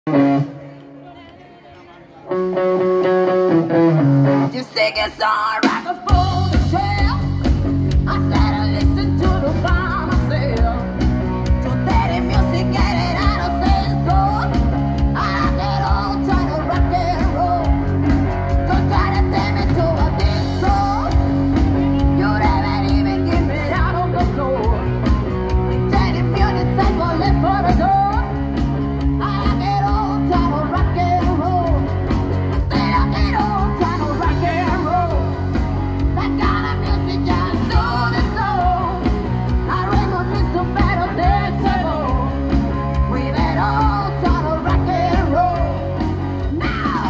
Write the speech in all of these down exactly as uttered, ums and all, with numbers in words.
Just take a song, rock a phone and share. I said I listen to the by myself. To that music, get it out of sense. So I get all time to rock and roll. Don't try to take me to a disco. You haven't even give me out on the floor. Take the music, take one left for the door. I get all time to rock and roll. Stay up get all time to rock and roll. That kind of music just do the soul. I reminisce some better days ago. We've had all time to rock and roll. Now.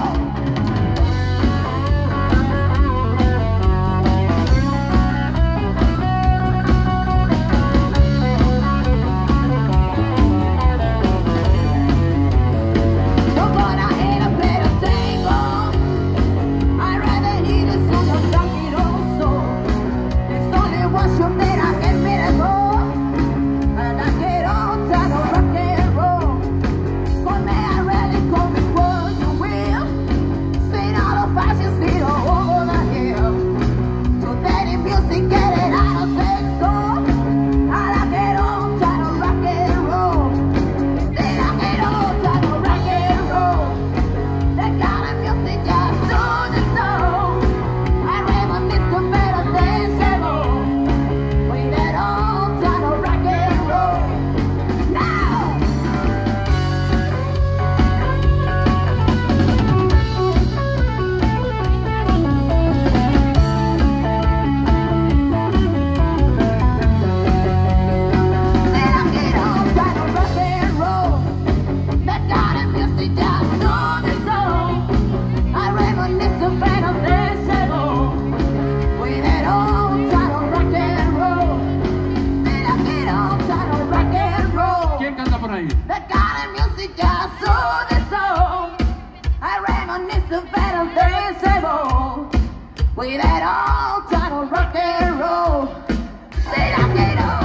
You're gonna hit a better tango. I'd rather hear the song of rock it also. There's only one show that I can beat it all. And I get on time to rock and roll. Call me, I really call me what you will. Sing all the fashion, see the over the hill. So that the music get it out of sex so. I like it all time to rock and roll. Then I get all time to rock and roll. That kind of music just do the soul. I reminisce some better days ago. We had all time to rock and roll. Now. Then I get all time to rock and roll. That kind of music just do the soul. I reminisce some better days ago. We had all time to rock and roll. Then I get all time to rock and roll. ¿Quién canta por ahí? That kind of music just do the soul. I reminisce some better days ago. We had all time to rock and roll. Then I get all